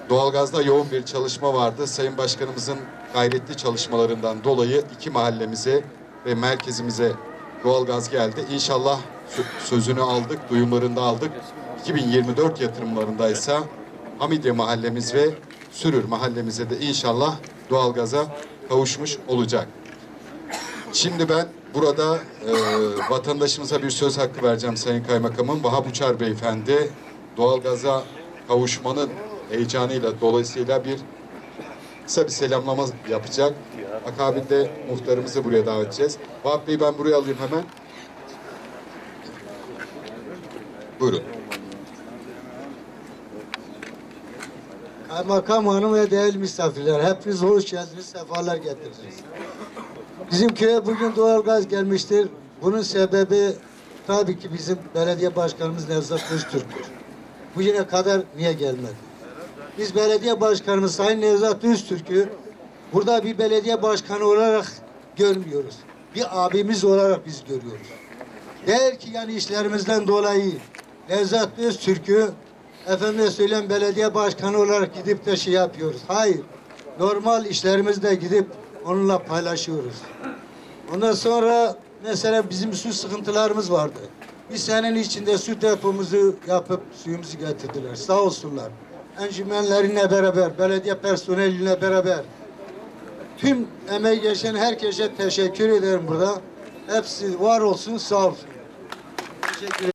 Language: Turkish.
Doğalgazda yoğun bir çalışma vardı. Sayın Başkanımızın gayretli çalışmalarından dolayı iki mahallemize ve merkezimize doğalgaz geldi. İnşallah sözünü aldık, duyumlarını da aldık. 2024 yatırımlarındaysa Hamidiye mahallemiz ve Sürür mahallemize de inşallah doğalgaza kavuşmuş olacak. Şimdi ben burada vatandaşımıza bir söz hakkı vereceğim Sayın Kaymakamım. Vahap Uçar Beyefendi doğalgaza kavuşmanın heyecanıyla dolayısıyla kısa bir selamlama yapacak. Akabinde muhtarımızı buraya davet edeceğiz. Vahap Bey ben buraya alayım hemen. Buyurun. Kaymakam Hanım ve değerli misafirler, hepiniz hoş geldiniz, sefalar getirdiniz. Bizim köye bugün doğalgaz gelmiştir. Bunun sebebi tabii ki bizim belediye başkanımız Nevzat Öztürk'tür. Bugüne kadar niye gelmedi? Biz belediye başkanımız Sayın Nevzat Öztürk'ü burada bir belediye başkanı olarak görmüyoruz. Bir abimiz olarak biz görüyoruz. Değer ki yani işlerimizden dolayı Nevzat Öztürk'ü efendime söyleyeyim belediye başkanı olarak gidip de şey yapıyoruz. Hayır. Normal işlerimizde gidip onunla paylaşıyoruz. Ondan sonra mesela bizim su sıkıntılarımız vardı. Bir senenin içinde su depomuzu yapıp suyumuzu getirdiler. Sağ olsunlar. Encümenlerinle beraber, belediye personeliyle beraber tüm emeği geçen herkese teşekkür ederim burada. Hepsi var olsun, sağ olsun. Teşekkür ederim.